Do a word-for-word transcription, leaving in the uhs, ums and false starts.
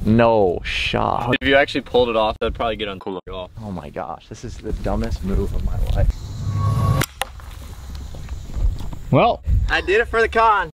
No shot. If you actually pulled it off, that'd probably get uncool off. Oh my gosh, this is the dumbest move of my life. Well, I did it for the con.